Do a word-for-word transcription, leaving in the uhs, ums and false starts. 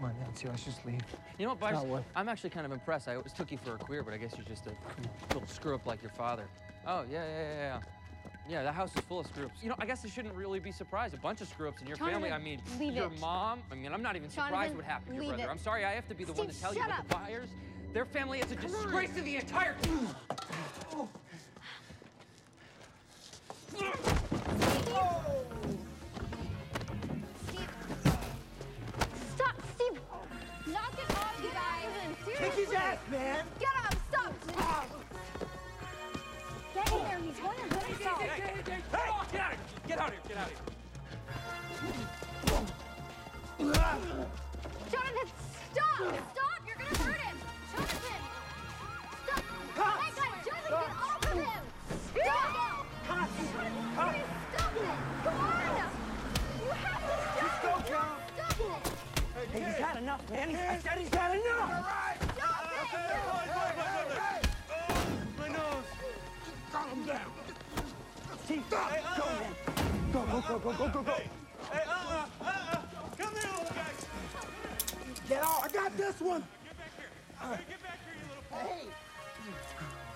Come on, Nancy, let's just leave. You know what, Byers? What? I'm actually kind of impressed. I always took you for a queer, but I guess you're just a little screw-up like your father. Oh, yeah, yeah, yeah, yeah. Yeah, that house is full of screw-ups. You know, I guess I shouldn't really be surprised. A bunch of screw-ups in your Jonathan, family. I mean, leave your it. mom. I mean, I'm not even surprised Jonathan, what happened to your leave brother. it. I'm sorry, I have to be the Steve, one to tell you, shut but up. the Byers, their family is a Come disgrace on. to the entire... Steve. Stop, Steve. Knock it off, you guys. Seriously. Kick his ass, man! Get up, stop. Get in there, he's going to hurt himself. Hey, hey, hey, hey, oh, get out of here! Get out of here! Get out of here! Jonathan, stop! Stop! You're gonna hurt him! Jonathan! Stop! Hey guys, Jonathan, get off of him! Stop! Jonathan, please stop it! Come on! You have to stop it! Stop it! Hey, he's had enough, man. He's, I said he's had enough! All right! Stop it! My nose. Calm down. Steve, go, man. Go, go, go, go, go, go, go. Hey, uh-uh, uh-uh. Come here, little guy. Get off. I got this one. Get back here. Hey, get back here, you little fool. Hey.